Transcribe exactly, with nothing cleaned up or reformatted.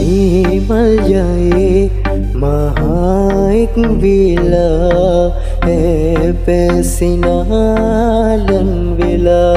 Mây mal dày mahai vila e pesina lan vila